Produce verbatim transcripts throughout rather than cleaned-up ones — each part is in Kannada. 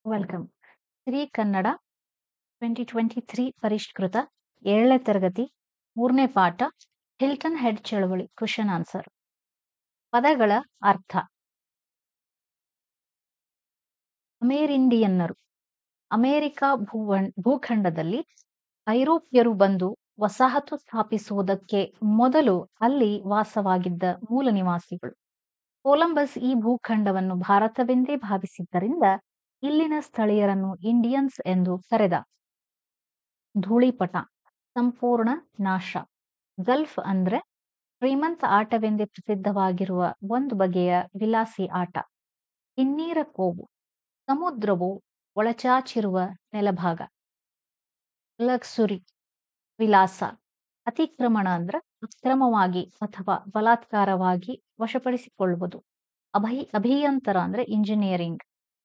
Welcome. Shri Kannada twenty twenty three ಪರಿಷ್ಕೃತ ಏಳನೇ ತರಗತಿ ಮೂರನೇ ಪಾಠ ಹಿಲ್ಟನ್ ಹೆಡ್ ಚಳವಳಿ ಕ್ವೆಶ್ಚನ್ ಆನ್ಸರ್. ಪದಗಳ ಅರ್ಥ. ಅಮೇರಿಂಡಿಯನ್ನರು ಅಮೆರಿಕ ಭೂವನ್ ಭೂಖಂಡದಲ್ಲಿ ಐರೋಪ್ಯರು ಬಂದು ವಸಾಹತು ಸ್ಥಾಪಿಸುವುದಕ್ಕೆ ಮೊದಲು ಅಲ್ಲಿ ವಾಸವಾಗಿದ್ದ ಮೂಲ ನಿವಾಸಿಗಳು. ಕೊಲಂಬಸ್ ಈ ಭೂಖಂಡವನ್ನು ಭಾರತವೆಂದೇ ಭಾವಿಸಿದ್ದರಿಂದ ಇಲ್ಲಿನ ಸ್ಥಳೀಯರನ್ನು ಇಂಡಿಯನ್ಸ್ ಎಂದು ಕರೆದ. ಧೂಳಿಪಟ ಸಂಪೂರ್ಣ ನಾಶ. ಗಲ್ಫ್ ಅಂದ್ರೆ ಶ್ರೀಮಂತ ಆಟವೆಂದೇ ಪ್ರಸಿದ್ಧವಾಗಿರುವ ಒಂದು ಬಗೆಯ ವಿಲಾಸಿ ಆಟ. ಹಿನ್ನೀರ ಕೋವು ಸಮುದ್ರವು ಒಳಚಾಚಿರುವ ನೆಲಭಾಗ. ಲಕ್ಸುರಿ ವಿಲಾಸ. ಅತಿಕ್ರಮಣ ಅಂದ್ರೆ ಅಕ್ರಮವಾಗಿ ಅಥವಾ ಬಲಾತ್ಕಾರವಾಗಿ ವಶಪಡಿಸಿಕೊಳ್ಳುವುದು. ಅಭಿ ಅಭಿಯಂತರ ಅಂದ್ರೆ ಇಂಜಿನಿಯರಿಂಗ್.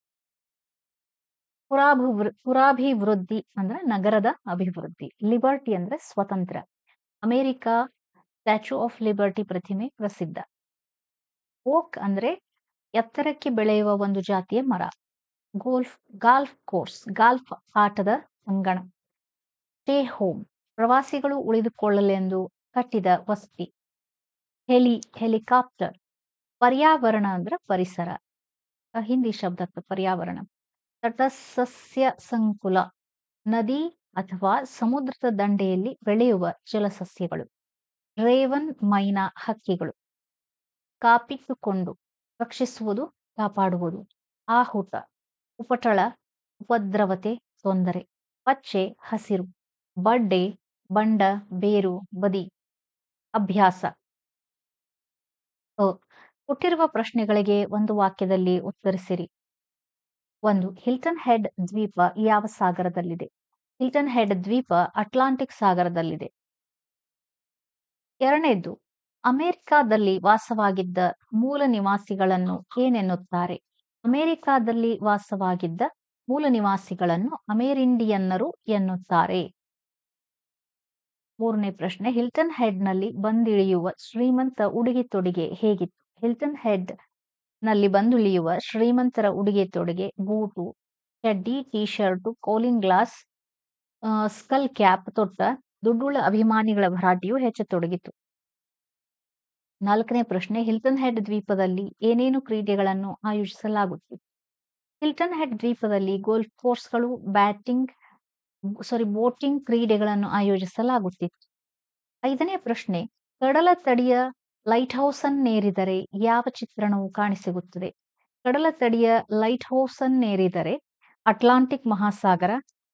ಪುರಾಭಿವೃ ಪುರಾಭಿವೃದ್ಧಿ ಅಂದ್ರೆ ನಗರದ ಅಭಿವೃದ್ಧಿ. ಲಿಬರ್ಟಿ ಅಂದ್ರೆ ಸ್ವತಂತ್ರ. ಅಮೆರಿಕಾ ಸ್ಟ್ಯಾಚ್ಯೂ ಆಫ್ ಲಿಬರ್ಟಿ ಪ್ರತಿಮೆ ಪ್ರಸಿದ್ಧ. ಓಕ್ ಅಂದ್ರೆ ಎತ್ತರಕ್ಕೆ ಬೆಳೆಯುವ ಒಂದು ಜಾತಿಯ ಮರ. ಗೋಲ್ಫ್ ಗಾಲ್ಫ್ ಕೋರ್ಸ್ ಗಾಲ್ಫ್ ಆಟದ ಅಂಗಣ. ಸ್ಟೇ ಹೋಮ್ ಪ್ರವಾಸಿಗಳು ಉಳಿದುಕೊಳ್ಳಲೆಂದು ಕಟ್ಟಿದ ವಸತಿ. Heli helicopter. ಪರ್ಯಾವರಣ ಅಂದ್ರೆ ಪರಿಸರ. ಹಿಂದಿ ಶಬ್ದ ಪರ್ಯಾವರಣ. ತಟಸಸ್ಯ ಸಂಕುಲ ನದಿ ಅಥವಾ ಸಮುದ್ರದ ದಂಡೆಯಲ್ಲಿ ಬೆಳೆಯುವ ಜಲಸಸ್ಯಗಳು. ರೇವನ್ ಮೈನಾ ಹಕ್ಕಿಗಳು. ಕಾಪಿಟ್ಟುಕೊಂಡು ರಕ್ಷಿಸುವುದು ಕಾಪಾಡುವುದು. ಆಹುತ ಉಪಟಳ ಉಪದ್ರವತೆ ತೊಂದರೆ. ಪಚ್ಚೆ ಹಸಿರು. ಬಡ್ಡೆ ಬಂಡ ಬೇರು ಬದಿ. ಅಭ್ಯಾಸ. ಅ ಕೊಟ್ಟಿರುವ ಪ್ರಶ್ನೆಗಳಿಗೆ ಒಂದು ವಾಕ್ಯದಲ್ಲಿ ಉತ್ತರಿಸಿರಿ. ಒಂದು, ಹಿಲ್ಟನ್ ಹೆಡ್ ದ್ವೀಪ ಯಾವ ಸಾಗರದಲ್ಲಿದೆ? ಹಿಲ್ಟನ್ ಹೆಡ್ ದ್ವೀಪ ಅಟ್ಲಾಂಟಿಕ್ ಸಾಗರದಲ್ಲಿದೆ. ಎರಡನೇದ್ದು, ಅಮೆರಿಕಾದಲ್ಲಿ ವಾಸವಾಗಿದ್ದ ಮೂಲ ನಿವಾಸಿಗಳನ್ನು ಏನೆನ್ನುತ್ತಾರೆ? ಅಮೆರಿಕಾದಲ್ಲಿ ವಾಸವಾಗಿದ್ದ ಮೂಲ ನಿವಾಸಿಗಳನ್ನು ಅಮೇರಿಂಡಿಯನ್ನರು ಎನ್ನುತ್ತಾರೆ. ಮೂರನೇ ಪ್ರಶ್ನೆ, ಹಿಲ್ಟನ್ ಹೆಡ್ ನಲ್ಲಿ ಬಂದಿಳಿಯುವ ಶ್ರೀಮಂತ ಉಡುಗೆ ತೊಡುಗೆ ಹೇಗಿತ್ತು? ಹಿಲ್ಟನ್ ಹೆಡ್ ನಲ್ಲಿ ಬಂದಿಳಿಯುವ ಶ್ರೀಮಂತರ ಉಡುಗೆ ತೊಡುಗೆ ಬೂಟು, ಚಡ್ಡಿ, T shirt, cooling glass, skull cap ತೊಟ್ಟ ದುಡ್ಡುಳ್ಳ ಅಭಿಮಾನಿಗಳ ಭರಾಟೆಯು ಹೆಚ್ಚತೊಡಗಿತು. ನಾಲ್ಕನೇ ಪ್ರಶ್ನೆ, ಹಿಲ್ಟನ್ ಹೆಡ್ ದ್ವೀಪದಲ್ಲಿ ಏನೇನು ಕ್ರೀಡೆಗಳನ್ನು ಆಯೋಜಿಸಲಾಗುತ್ತಿತ್ತು? ಹಿಲ್ಟನ್ ಹೆಡ್ ದ್ವೀಪದಲ್ಲಿ ಗೋಲ್ಫ್ ಕೋರ್ಸ್ಗಳು, ಬ್ಯಾಟಿಂಗ್ ಸಾರಿ ಬೋಟಿಂಗ್ ಕ್ರೀಡೆಗಳನ್ನು ಆಯೋಜಿಸಲಾಗುತ್ತಿತ್ತು. ಐದನೇ ಪ್ರಶ್ನೆ, ಕಡಲ ತಡಿಯ ಲೈಟ್ ಹೌಸನ್ನೇರಿದರೆ ಯಾವ ಚಿತ್ರಣವು ಕಾಣಸಿಗುತ್ತದೆ? ಕಡಲ ತಡಿಯ ಲೈಟ್ ಹೌಸನ್ನೇರಿದರೆ ಅಟ್ಲಾಂಟಿಕ್ ಮಹಾಸಾಗರ,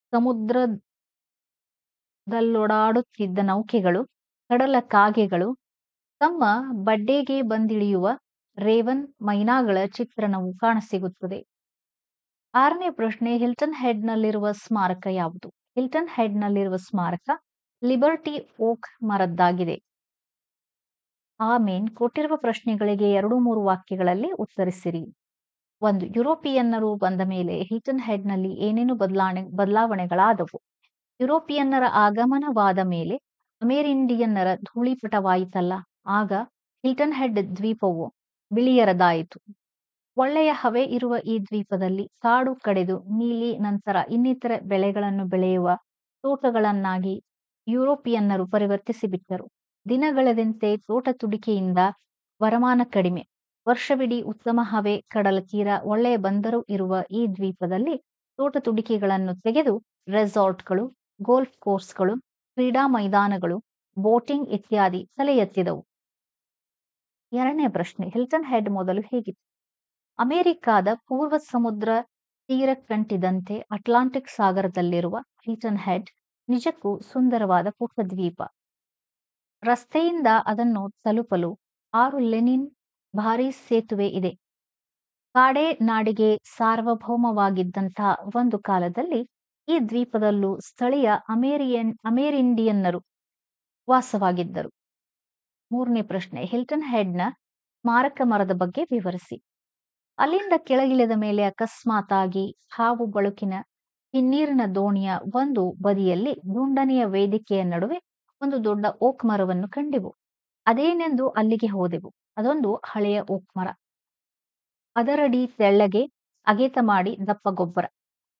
ಸಮುದ್ರದಲ್ಲೋಡಾಡುತ್ತಿದ್ದ ನೌಕೆಗಳು, ಕಡಲ ಕಾಗೆಗಳು, ತಮ್ಮ ಬಡ್ಡೆಗೆ ಬಂದಿಳಿಯುವ ರೇವನ್ ಮೈನಾಗಳ ಚಿತ್ರಣವು ಕಾಣಸಿಗುತ್ತದೆ. ಆರನೇ ಪ್ರಶ್ನೆ, ಹಿಲ್ಟನ್ ಹೆಡ್ ನಲ್ಲಿರುವ ಸ್ಮಾರಕ ಯಾವುದು? ಹಿಲ್ಟನ್ ಹೆಡ್ ನಲ್ಲಿರುವ ಸ್ಮಾರಕ ಲಿಬರ್ಟಿ ಓಕ್ ಮರದ್ದಾಗಿದೆ. ಆಮೇನ್ ಕೊಟ್ಟಿರುವ ಪ್ರಶ್ನೆಗಳಿಗೆ ಎರಡು ಮೂರು ವಾಕ್ಯಗಳಲ್ಲಿ ಉತ್ತರಿಸಿರಿ. ಒಂದು, ಯುರೋಪಿಯನ್ನರು ಬಂದ ಮೇಲೆ ಹಿಲ್ಟನ್ ಹೆಡ್ ನಲ್ಲಿ ಏನೇನು ಬದಲಾವಣೆ ಬದಲಾವಣೆಗಳಾದವು? ಯುರೋಪಿಯನ್ನರ ಆಗಮನವಾದ ಮೇಲೆ ಅಮೇರಿಂಡಿಯನ್ನರ ಧೂಳಿಪಟವಾಯಿತಲ್ಲ, ಆಗ ಹಿಲ್ಟನ್ ಹೆಡ್ ದ್ವೀಪವು ಬಿಳಿಯರದಾಯಿತು. ಒಳ್ಳೆಯ ಹವೆ ಇರುವ ಈ ದ್ವೀಪದಲ್ಲಿ ಕಾಡು ಕಡೆದು ನೀಲಿ ನಂತರ ಇನ್ನಿತರ ಬೆಳೆಗಳನ್ನು ಬೆಳೆಯುವ ತೋಟಗಳನ್ನಾಗಿ ಯುರೋಪಿಯನ್ನರು ಪರಿವರ್ತಿಸಿಬಿಟ್ಟರು. ದಿನಗಳೆದಂತೆ ತೋಟ ತುಡಿಕೆಯಿಂದ ವರಮಾನ ಕಡಿಮೆ. ವರ್ಷವಿಡೀ ಉತ್ತಮ ಹವೆ, ಕಡಲ ತೀರ, ಒಳ್ಳೆಯ ಬಂದರು ಇರುವ ಈ ದ್ವೀಪದಲ್ಲಿ ತೋಟ ತುಡಿಕೆಗಳನ್ನು ತೆಗೆದು ರೆಸಾರ್ಟ್ಗಳು, ಗೋಲ್ಫ್ ಕೋರ್ಸ್ಗಳು, ಕ್ರೀಡಾ ಮೈದಾನಗಳು, ಬೋಟಿಂಗ್ ಇತ್ಯಾದಿ ತಲೆ ಎತ್ತಿದವು. ಎರಡನೇ ಪ್ರಶ್ನೆ, ಹಿಲ್ಟನ್ ಹೆಡ್ ಮೊದಲು ಹೇಗಿತ್ತು? ಅಮೆರಿಕಾದ ಪೂರ್ವ ಸಮುದ್ರ ತೀರಕ್ಕಂಟಿದಂತೆ ಅಟ್ಲಾಂಟಿಕ್ ಸಾಗರದಲ್ಲಿರುವ ಹಿಲ್ಟನ್ ಹೆಡ್ ನಿಜಕ್ಕೂ ಸುಂದರವಾದ ಪುಟ್ಟ ದ್ವೀಪ. ರಸ್ತೆಯಿಂದ ಅದನ್ನು ತಲುಪಲು ಆರು ಲೆನಿನ್ ಭಾರೀ ಸೇತುವೆ ಇದೆ. ಕಾಡೆ ನಾಡಿಗೆ ಸಾರ್ವಭೌಮವಾಗಿದ್ದಂತಹ ಒಂದು ಕಾಲದಲ್ಲಿ ಈ ದ್ವೀಪದಲ್ಲೂ ಸ್ಥಳೀಯ ಅಮೇರಿಯನ್ ಅಮೇರಿಂಡಿಯನ್ನರು ವಾಸವಾಗಿದ್ದರು. ಮೂರನೇ ಪ್ರಶ್ನೆ, ಹಿಲ್ಟನ್ ಹೆಡ್ನ ಸ್ಮಾರಕ ಮರದ ಬಗ್ಗೆ ವಿವರಿಸಿ. ಅಲ್ಲಿಂದ ಕೆಳಗಿಳಿದ ಮೇಲೆ ಅಕಸ್ಮಾತಾಗಿ ಹಾವು ಬಳುಕಿನ ಹಿನ್ನೀರಿನ ದೋಣಿಯ ಒಂದು ಬದಿಯಲ್ಲಿ ದುಂಡನೆಯ ವೇದಿಕೆಯ ನಡುವೆ ಒಂದು ದೊಡ್ಡ ಓಕ್ ಮರವನ್ನು ಕಂಡೆವು. ಅದೇನೆಂದು ಅಲ್ಲಿಗೆ ಹೋದೆವು. ಅದೊಂದು ಹಳೆಯ ಓಕ್ ಮರ. ಅದರಡಿ ತೆಳ್ಳಗೆ ಅಗೆತ ಮಾಡಿ ದಪ್ಪ ಗೊಬ್ಬರ.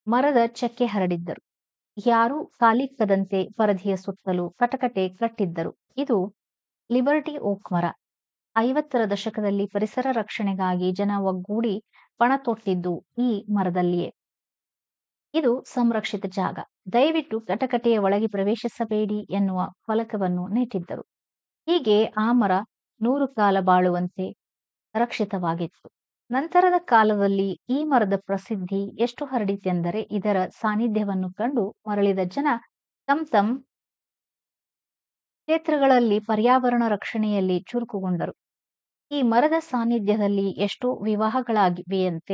ಮರದ ಚಕ್ಕೆ ಹರಡಿದ್ದರು. ಯಾರೂ ಕಾಲಿಕ್ಕದಂತೆ ಪರದೆಯ ಸುತ್ತಲೂ ಕಟಕಟೆ ಕಟ್ಟಿದ್ದರು. ಇದು ಲಿಬರ್ಟಿ ಓಕ್ ಮರ. ಐವತ್ತರ ದಶಕದಲ್ಲಿ ಪರಿಸರ ರಕ್ಷಣೆಗಾಗಿ ಜನ ಒಗ್ಗೂಡಿ ಪಣ ತೊಟ್ಟಿದ್ದು ಈ ಮರದಲ್ಲಿಯೇ. ಇದು ಸಂರಕ್ಷಿತ ಜಾಗ, ದಯವಿಟ್ಟು ಕಟಕಟೆಯ ಒಳಗೆ ಪ್ರವೇಶಿಸಬೇಡಿ ಎನ್ನುವ ಫಲಕವನ್ನು ನೆಟ್ಟಿದ್ದರು. ಹೀಗೆ ಆ ಮರ ನೂರು ಕಾಲ ಬಾಳುವಂತೆ ರಕ್ಷಿತವಾಗಿತ್ತು. ನಂತರದ ಕಾಲದಲ್ಲಿ ಈ ಮರದ ಪ್ರಸಿದ್ಧಿ ಎಷ್ಟು ಹರಡಿತೆಂದರೆ ಇದರ ಸಾನ್ನಿಧ್ಯವನ್ನು ಕಂಡು ಮರಳಿದ ಜನ ತಮ್ ತಮ್ ಕ್ಷೇತ್ರಗಳಲ್ಲಿ ಪರ್ಯಾವರಣ ರಕ್ಷಣೆಯಲ್ಲಿ ಚುರುಕುಗೊಂಡರು. ಈ ಮರದ ಸಾನ್ನಿಧ್ಯದಲ್ಲಿ ಎಷ್ಟೋ ವಿವಾಹಗಳಾಗಿವೆಯಂತೆ.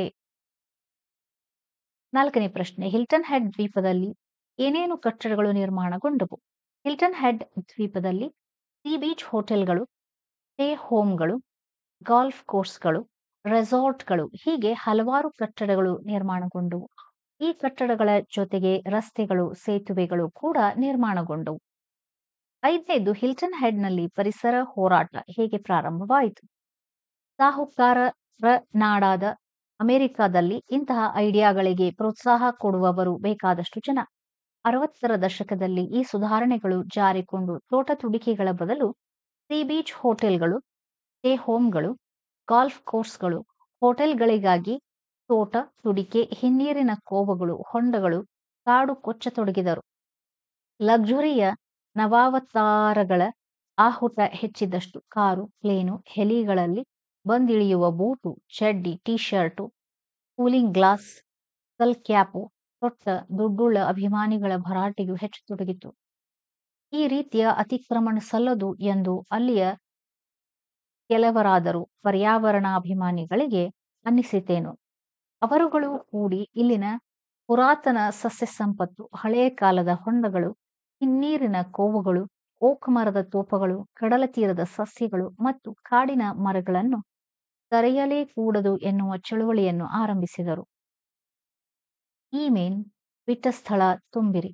ನಾಲ್ಕನೇ ಪ್ರಶ್ನೆ, ಹಿಲ್ಟನ್ ಹೆಡ್ ದ್ವೀಪದಲ್ಲಿ ಏನೇನು ಕಟ್ಟಡಗಳು ನಿರ್ಮಾಣಗೊಂಡವು? ಹಿಲ್ಟನ್ ಹೆಡ್ ದ್ವೀಪದಲ್ಲಿ ಸೀ ಬೀಚ್ ಹೋಟೆಲ್ಗಳು, ಸ್ಟೇ ಹೋಮ್ಗಳು, ಗಾಲ್ಫ್ ಕೋರ್ಸ್ಗಳು, ರೆಸಾರ್ಟ್ಗಳು ಹೀಗೆ ಹಲವಾರು ಕಟ್ಟಡಗಳು ನಿರ್ಮಾಣಗೊಂಡವು. ಈ ಕಟ್ಟಡಗಳ ಜೊತೆಗೆ ರಸ್ತೆಗಳು, ಸೇತುವೆಗಳು ಕೂಡ ನಿರ್ಮಾಣಗೊಂಡವು. ಐದನೇದು, ಹಿಲ್ಟನ್ ಹೆಡ್ನಲ್ಲಿ ಪರಿಸರ ಹೋರಾಟ ಹೇಗೆ ಪ್ರಾರಂಭವಾಯಿತು? ಸಾಹುಕಾರರ ನಾಡಾದ ಅಮೆರಿಕಾದಲ್ಲಿ ಇಂತಹ ಐಡಿಯಾಗಳಿಗೆ ಪ್ರೋತ್ಸಾಹ ಕೊಡುವವರು ಬೇಕಾದಷ್ಟು ಜನ. ಅರವತ್ತರ ದಶಕದಲ್ಲಿ ಈ ಸುಧಾರಣೆಗಳು ಜಾರಿಕೊಂಡು ತೋಟ ತುಡಿಕೆಗಳ ಬದಲು ಸೀ ಬೀಚ್ ಹೋಟೆಲ್ಗಳು, ಸ್ಟೇ ಹೋಮ್ಗಳು, ಗಾಲ್ಫ್ ಕೋರ್ಸ್ಗಳು, ಹೋಟೆಲ್ಗಳಿಗಾಗಿ ತೋಟ ತುಡಿಕೆ, ಹಿನ್ನೀರಿನ ಕೋವಗಳು, ಹೊಂಡಗಳು, ಕಾಡು ಕೊಚ್ಚತೊಡಗಿದರು. ಲಕ್ಸುರಿಯ ನವಾವತಾರಗಳ ಆಹುತ ಹೆಚ್ಚಿದಷ್ಟು ಕಾರು, ಪ್ಲೇನು, ಹೆಲಿಗಳಲ್ಲಿ ಬಂದಿಳಿಯುವ ಬೂಟು, ಚಡ್ಡಿ, T shirt, cooling glass, skull cap ತೊಟ್ಟ ದುಡ್ಡುಳ್ಳ ಅಭಿಮಾನಿಗಳ ಭರಾಟೆಯು ಹೆಚ್ಚತೊಡಗಿತು. ಈ ರೀತಿಯ ಅತಿಕ್ರಮಣ ಸಲ್ಲದು ಎಂದು ಅಲ್ಲಿಯ ಕೆಲವರಾದರೂ ಪರ್ಯಾವರಣಾಭಿಮಾನಿಗಳಿಗೆ ಅನ್ನಿಸಿತೇನು. ಅವರುಗಳು ಕೂಡಿ ಇಲ್ಲಿನ ಪುರಾತನ ಸಸ್ಯ ಸಂಪತ್ತು, ಹಳೆಯ ಕಾಲದ ಹೊಂಡಗಳು, ಹಿನ್ನೀರಿನ ಕೋವುಗಳು, ಓಕ್ ಮರದ ತೋಪಗಳು, ಕಡಲ ತೀರದ ಸಸ್ಯಗಳು ಮತ್ತು ಕಾಡಿನ ಮರಗಳನ್ನು ಕರೆಯಲೇ ಕೂಡದು ಎನ್ನುವ ಚಳುವಳಿಯನ್ನು ಆರಂಭಿಸಿದರು. ಈಮೇನ್ ಬಿಟ್ಟ ಸ್ಥಳ ತುಂಬಿರಿ.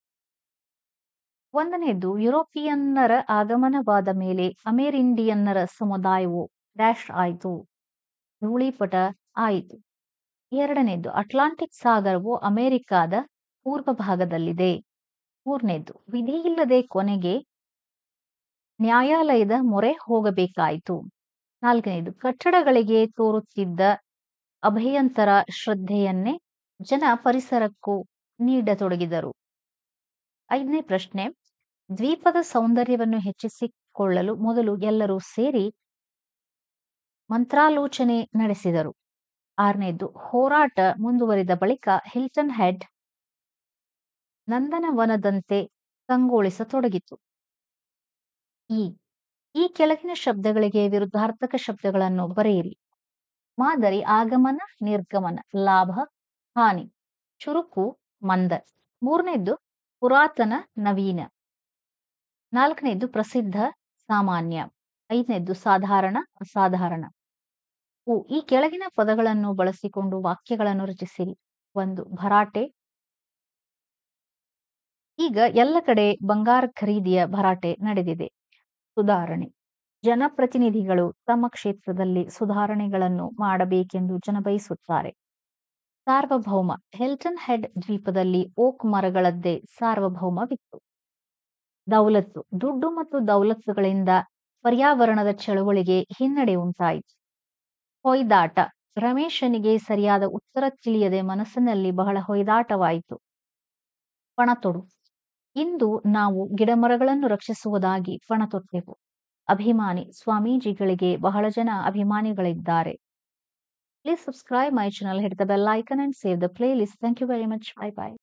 ಒಂದನೇದು, ಯುರೋಪಿಯನ್ನರ ಆಗಮನವಾದ ಮೇಲೆ ಅಮೆರಿಂಡಿಯನ್ನರ ಸಮುದಾಯವು ಡ್ಯಾಶ್ ಆಯಿತು, ಧೂಳಿಪಟ ಆಯಿತು. ಎರಡನೇದು, ಅಟ್ಲಾಂಟಿಕ್ ಸಾಗರವು ಅಮೆರಿಕಾದ ಪೂರ್ವ ಭಾಗದಲ್ಲಿದೆ. ಮೂರನೇದು, ವಿಧಿಯಿಲ್ಲದೆ ಕೊನೆಗೆ ನ್ಯಾಯಾಲಯದ ಮೊರೆ ಹೋಗಬೇಕಾಯಿತು. ನಾಲ್ಕನೇದು, ಕಟ್ಟಡಗಳಿಗೆ ತೋರುತ್ತಿದ್ದ ಅಭಯಂತರ ಶ್ರದ್ಧೆಯನ್ನೇ ಜನ ಪರಿಸರಕ್ಕೂ ನೀಡತೊಡಗಿದರು. ಐದನೇ ಪ್ರಶ್ನೆ, ದ್ವೀಪದ ಸೌಂದರ್ಯವನ್ನು ಹೆಚ್ಚಿಸಿಕೊಳ್ಳಲು ಮೊದಲು ಎಲ್ಲರೂ ಸೇರಿ ಮಂತ್ರಾಲೋಚನೆ ನಡೆಸಿದರು. ಆರನೇದು, ಹೋರಾಟ ಮುಂದುವರಿದ ಬಳಿಕ ಹಿಲ್ಟನ್ ಹೆಡ್ ನಂದನವನದಂತೆ ಕಂಗೊಳಿಸತೊಡಗಿತು. ಈ ಈ ಕೆಳಗಿನ ಶಬ್ದಗಳಿಗೆ ವಿರುದ್ಧಾರ್ಥಕ ಶಬ್ದಗಳನ್ನು ಬರೆಯಿರಿ. ಮಾದರಿ, ಆಗಮನ, ನಿರ್ಗಮನ, ಲಾಭ, ಹಾನಿ, ಚುರುಕು, ಮಂದ. ಮೂರನೇದ್ದು ಪುರಾತನ, ನವೀನ. ನಾಲ್ಕನೇದ್ದು ಪ್ರಸಿದ್ಧ, ಸಾಮಾನ್ಯ. ಐದನೇದ್ದು ಸಾಧಾರಣ, ಅಸಾಧಾರಣ. ಉ ಈ ಕೆಳಗಿನ ಪದಗಳನ್ನು ಬಳಸಿಕೊಂಡು ವಾಕ್ಯಗಳನ್ನು ರಚಿಸಿರಿ. ಒಂದು, ಭರಾಟೆ. ಈಗ ಎಲ್ಲ ಕಡೆ ಬಂಗಾರ ಖರೀದಿಯ ಭರಾಟೆ ನಡೆದಿದೆ. ಸುಧಾರಣೆ, ಜನಪ್ರತಿನಿಧಿಗಳು ತಮ್ಮ ಕ್ಷೇತ್ರದಲ್ಲಿ ಸುಧಾರಣೆಗಳನ್ನು ಮಾಡಬೇಕೆಂದು ಜನ ಬಯಸುತ್ತಾರೆ. ಸಾರ್ವಭೌಮ, ಹಿಲ್ಟನ್ ಹೆಡ್ ದ್ವೀಪದಲ್ಲಿ ಓಕ್ ಮರಗಳದ್ದೇ ಸಾರ್ವಭೌಮವಿತ್ತು. ದೌಲತ್ತು, ದುಡ್ಡು ಮತ್ತು ದೌಲತ್ತುಗಳಿಂದ ಪರ್ಯಾವರಣದ ಚಳುವಳಿಗೆ ಹಿನ್ನಡೆ ಉಂಟಾಯಿತು. ಹೊಯ್ದಾಟ, ರಮೇಶನಿಗೆ ಸರಿಯಾದ ಉತ್ತರ ತಿಳಿಯದೆ ಮನಸ್ಸಿನಲ್ಲಿ ಬಹಳ ಹೊಯ್ದಾಟವಾಯಿತು. ಪಣತೊಡು, ಇಂದು ನಾವು ಗಿಡಮರಗಳನ್ನು ರಕ್ಷಿಸುವುದಾಗಿ ಪಣತೊಟ್ಟೆವು. ಅಭಿಮಾನಿ, ಸ್ವಾಮೀಜಿಗಳಿಗೆ ಬಹಳ ಜನ ಅಭಿಮಾನಿಗಳಿದ್ದಾರೆ. Please subscribe my channel, hit the bell icon and save the playlist. Thank you very much. Bye bye.